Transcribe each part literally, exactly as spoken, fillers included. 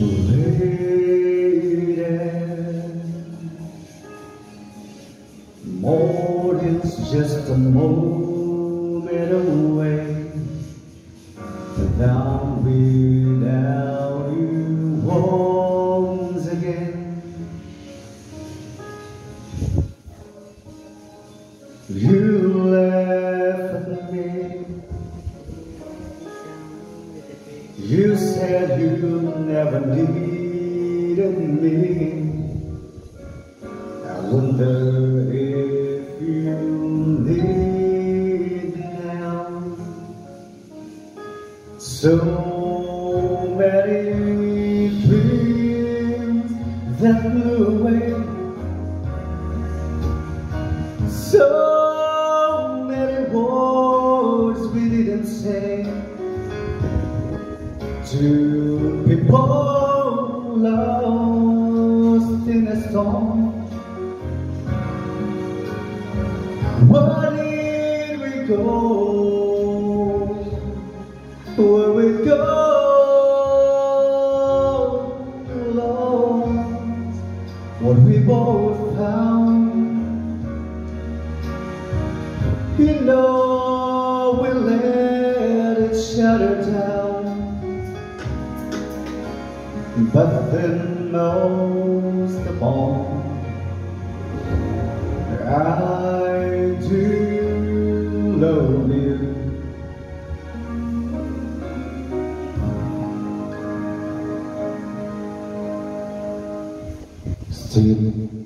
waited. More than just a moment away, without without you once again. You left me. You said you never needed me. I wonder if you need me now. So many dreams that flew away. So many words we didn't say. Two people lost in a storm. Where did we go? Where we go? Lost what we both found. You know we let each other down. But then most of all, I do love you. Still,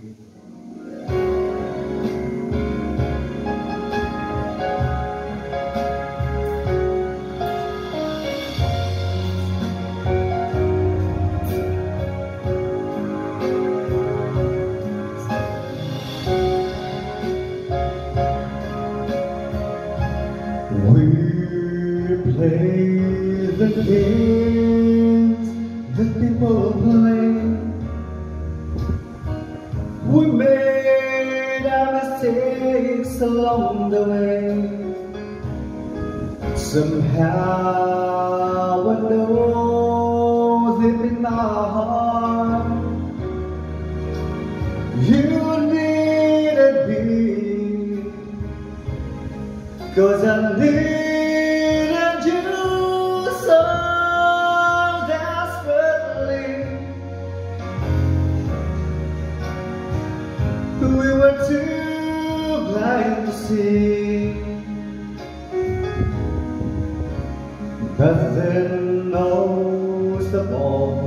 we play the games that people play. We made our mistakes along the way. Somehow I know deep in my heart you needed me. 'Cause I needed you so desperately. We were too blind to see. But then most of all,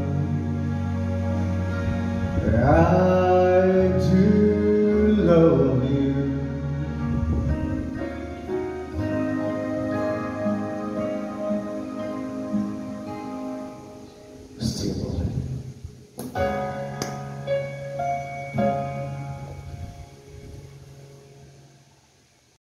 I do love you. Still